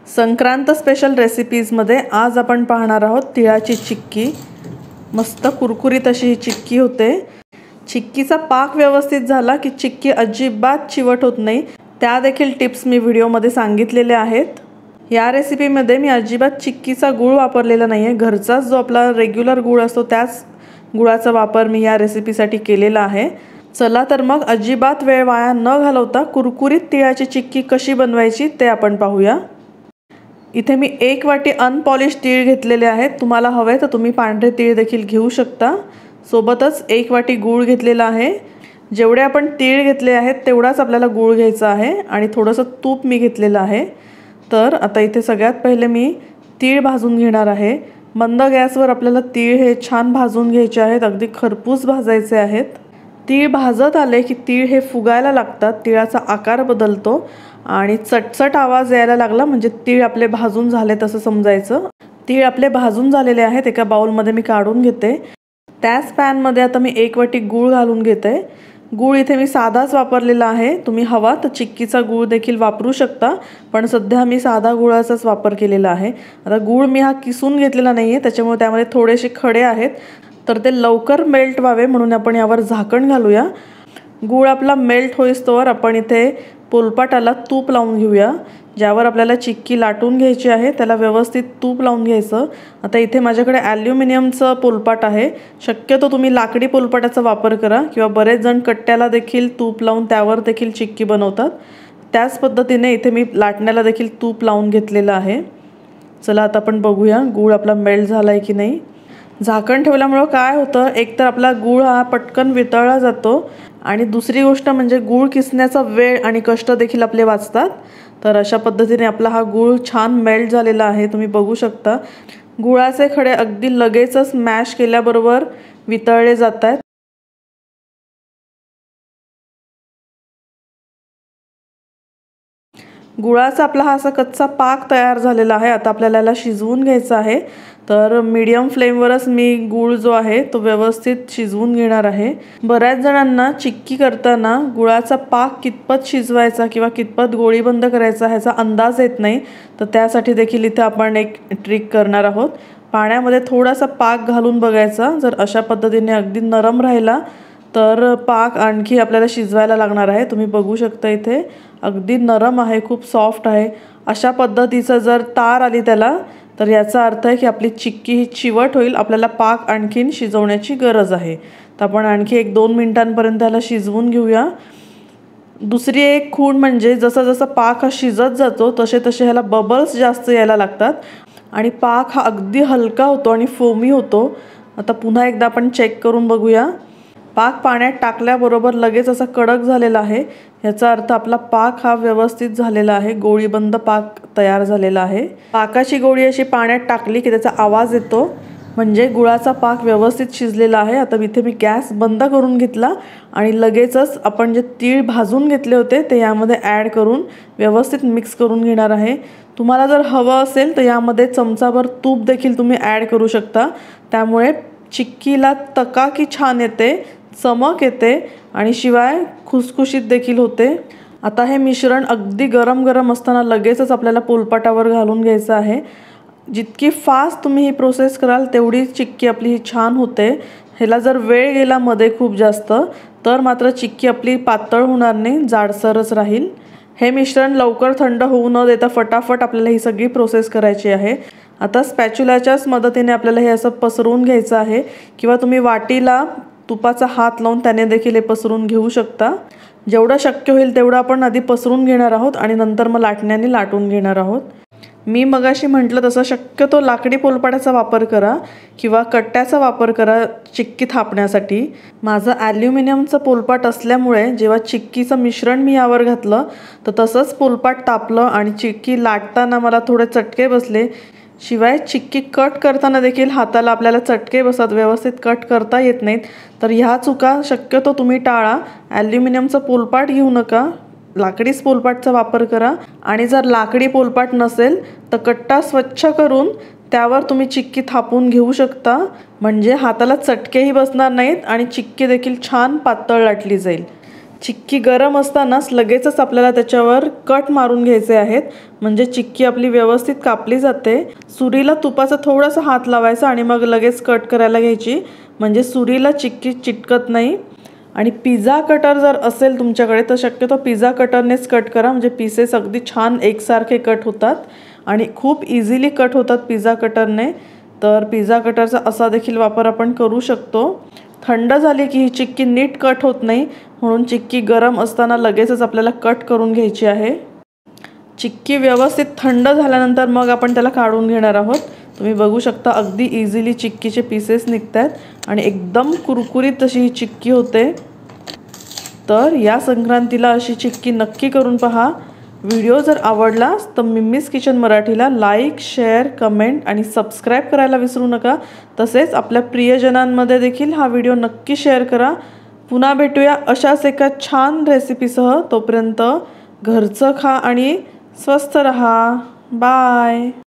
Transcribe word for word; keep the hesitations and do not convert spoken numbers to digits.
Sankrant special रेसिपीजमध्ये आज आपण पाहणार आहोत तिळाची चिक्की। मस्त कुरकुरीत अशी ही चिक्की होते। चिक्कीचा पाक व्यवस्थित झाला की चिक्की अजिबात चिवट होत नाही। त्या देखील टिप्स मी व्हिडिओमध्ये सांगितलेले आहेत। या रेसिपीमध्ये मी अजिबात चिक्कीचा गूळ वापरलेला नाहीये। घरचाच जो आपला रेग्युलर गूळ असतो त्याच गुळाचा वापर मी या रेसिपीसाठी केलेला आहे। चला तर मग अजिबात वेळ वाया न घालवता कुरकुरीत तिळाची चिक्की कशी बनवायची ते आपण पाहूया। इथे मी एक वाटी अनपॉलिश तीळ घेतलेले आहेत। तुम्हाला हवे तर तुम्ही पांढरे तीळ देखील घेऊ शकता। सोबतच एक वाटी गूळ घेतलेला आहे। जेवढे आपण तीळ घेतले आहेत तेवढाच आपल्याला गूळ घ्यायचा आहे आणि थोडंसं तूप मी घेतलेलं आहे। तर आता इथे सगळ्यात पहिले मी तीळ भाजून घेणार आहे। मंद गॅसवर आपल्याला तीळ हे छान भाजून घ्यायचे आहेत। अगदी खरपूस भाजायचे आहेत। तीळ भाजत आले की तीळ हे फुगायला लागतात। तिळाचा आकार बदलतो आणि चटचट आवाज यायला लागला म्हणजे तीळ आपले भाजून झाले तसं समजायचं। तीळ आपले भाजून झालेले आहेत। एका बाउलमध्ये मी काढून घेते। त्याच पॅनमध्ये आता मी एक वाटी गूळ घालून घेते। गूळ इथे मी साधाच वापरलेला आहे। तुम्ही हवा तर चिक्कीचा गूळ देखील वापरू शकता, पण सध्या मी साधा गुळाचाच वापर केलेला आहे। आता गूळ मी हा किसून घेतलेला नाहीये, त्याच्यामुळे त्यामध्ये थोडेसे खडे आहेत, तर ते लवकर मेल्ट व्हावे म्हणून आपण यावर झाकण घालूया। गूळ आपला मेल्ट होईस्तोवर आपण इथे पोलपाटाला तूप लावून घेऊया। ज्यावर आपल्याला चिक्की लाटून घ्यायची आहे त्याला व्यवस्थित तूप लावून घ्यायचं। आता इथे माझ्याकडे ॲल्युमिनियमचं पोलपाट आहे। शक्यतो तुम्ही लाकडी पोलपाटाचा वापर करा किंवा बरेच जण कट्ट्याला देखील तूप लावून त्यावर देखील चिक्की बनवतात। त्याच पद्धतीने इथे मी लाटण्याला देखील तूप लावून घेतलेलं आहे। चला आता आपण बघूया गूळ आपला मेल्ट झाला आहे की नाही। झाकण ठेवल्यामुळे काय होतं, एकतर आपला गूळ हा पटकन वितळला जातो आणि दुसरी गोष्ट म्हणजे गूळ किसण्याचा वेळ आणि कष्ट देखील आपले वाचतात। तर अशा पद्धतीने आपला हा गूळ छान मेल्ट झालेला आहे। तुम्ही बघू शकता गुळाचे खडे अगदी लगेचच मॅश केल्याबरोबर वितळले जात आहेत। गुळाचा आपला हा असा कच्चा पाक तयार झालेला आहे। आता आपल्याला याला शिजवून घ्यायचं आहे। तर मीडियम फ्लेमवरच मी गूळ जो आहे तो व्यवस्थित शिजवून घेणार आहे। बऱ्याच जणांना चिक्की करताना गुळाचा पाक कितपत शिजवायचा किंवा कितपत गोळी बंद करायचा ह्याचा अंदाज येत नाही, तर त्यासाठी देखील इथे आपण एक ट्रिक करणार आहोत। पाण्यामध्ये थोडासा पाक घालून बघायचा। जर अशा पद्धतीने अगदी नरम राहिला तर पाक आणखी आपल्याला शिजवायला लागणार आहे। तुम्ही बघू शकता इथे अगदी नरम आहे, खूप सॉफ्ट आहे। अशा पद्धतीचं जर तार आली त्याला तर याचा अर्थ आहे की आपली चिक्की ही चिवट होईल। आपल्याला पाक आणखीन शिजवण्याची गरज आहे। तर आपण आणखी एक दोन मिनिटांपर्यंत त्याला शिजवून घेऊया। दुसरी एक खूण म्हणजे जसं जसं पाक हा शिजत जातो तसे तसे ह्याला बबल्स जास्त यायला लागतात आणि पाक हा अगदी हलका होतो आणि फोमी होतो। आता पुन्हा एकदा आपण चेक करून बघूया। पाक पाण्यात टाकल्याबरोबर लगेच असा कडक झालेला आहे। याचा अर्थ आपला पाक हा व्यवस्थित झालेला आहे, गोळीबंद पाक तयार झालेला आहे। पाकाची गोळी अशी पाण्यात टाकली की त्याचा आवाज येतो म्हणजे गुळाचा पाक व्यवस्थित शिजलेला आहे। आता इथे मी गॅस बंद करून घेतला आणि लगेचच आपण जे तीळ भाजून घेतले होते ते यामध्ये ॲड करून व्यवस्थित मिक्स करून घेणार आहे। तुम्हाला जर हवं असेल तर यामध्ये चमचाभर तूप देखील तुम्ही ॲड करू शकता। त्यामुळे चिक्कीला तकाकी छान येते, चमक येते आणि शिवाय खुसखुशीत देखील होते। आता हे मिश्रण अगदी गरम गरम असताना लगेचच आपल्याला पोलपाटावर घालून घ्यायचं आहे। जितकी फास्ट तुम्ही ही प्रोसेस कराल तेवढी चिक्की आपली ही छान होते। ह्याला जर वेळ गेला मध्ये खूप जास्त तर मात्र चिक्की आपली पातळ होणार नाही, जाडसरच राहील। हे मिश्रण लवकर थंड होऊ न देता फटाफट आपल्याला ही सगळी प्रोसेस करायची आहे। आता स्पॅच्युलाच्याच मदतीने आपल्याला हे असं पसरवून घ्यायचं आहे किंवा तुम्ही वाटीला तुपाचा हात लावून त्याने देखील हे पसरून घेऊ शकता। जेवढं शक्य होईल तेवढं आपण आधी पसरून घेणार आहोत आणि नंतर मग लाटण्याने लाटून घेणार आहोत। मी मगाशी म्हटलं तसं शक्यतो लाकडी पोलपाटाचा वापर करा किंवा कट्ट्याचा वापर करा चिक्की थापण्यासाठी। माझं ॲल्युमिनियमचं पोलपाट असल्यामुळे जेव्हा चिक्कीचं मिश्रण मी यावर घातलं तर तसंच पोलपाट तापलं आणि चिक्की लाटताना मला थोडे चटके बसले। शिवाय चिक्की कट करताना देखील हाताला आपल्याला चटके बसत, व्यवस्थित कट करता येत नाहीत। तर ह्या चुका शक्यतो तुम्ही टाळा। ॲल्युमिनियमचं पोलपाट घेऊ नका, लाकडीच पोलपाटचा वापर करा आणि जर लाकडी पोलपाट नसेल तर कट्टा स्वच्छ करून त्यावर तुम्ही चिक्की थापून घेऊ शकता, म्हणजे हाताला चटकेही बसणार नाहीत आणि चिक्की देखील छान पातळ लाटली जाईल। चिक्की गरम असतानाच लगेचच आपल्याला त्याच्यावर कट मारून घ्यायचे आहेत, म्हणजे चिक्की आपली व्यवस्थित कापली जाते। सुरीला तुपाचा थोडासा हात लावायचा आणि मग लगेच कट करायला घ्यायची, म्हणजे सुरीला चिक्की चिटकत नाही। आणि पिझ्झा कटर जर असेल तुमच्याकडे तर शक्यतो पिझ्झा कटरनेच कट करा, म्हणजे पीसेस अगदी छान एकसारखे कट होतात आणि खूप इझिली कट होतात पिझ्झा कटरने। तर पिझ्झा कटरचा असा देखील वापर आपण करू शकतो। थंड झाली की ही चिक्की नीट कट होत नाही, म्हणून चिक्की गरम असताना लगेचच आपल्याला कट करून घ्यायची आहे। चिक्की व्यवस्थित थंड झाल्यानंतर मग आपण त्याला काढून घेणार आहोत। तुम्ही बघू शकता अगदी इझिली चिक्कीचे पीसेस निघतात आणि एकदम कुरकुरीत अशी ही चिक्की होते। तर या संक्रांतीला अशी चिक्की नक्की करून पहा। व्हिडिओ जर आवडला तर मिम्मीज किचन मराठीला लाईक, शेअर, कमेंट आणि सबस्क्राईब करायला विसरू नका। तसेच आपल्या प्रियजनांमध्ये देखील हा व्हिडिओ नक्की शेअर करा। पुन्हा भेटूया अशाच एका छान रेसिपीसह। तोपर्यंत घरचं खा आणि स्वस्थ रहा। बाय।